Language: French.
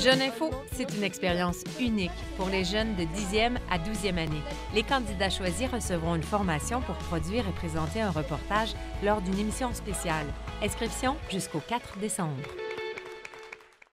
Jeune Info, c'est une expérience unique pour les jeunes de 10e à 12e année. Les candidats choisis recevront une formation pour produire et présenter un reportage lors d'une émission spéciale. Inscription jusqu'au 4 décembre.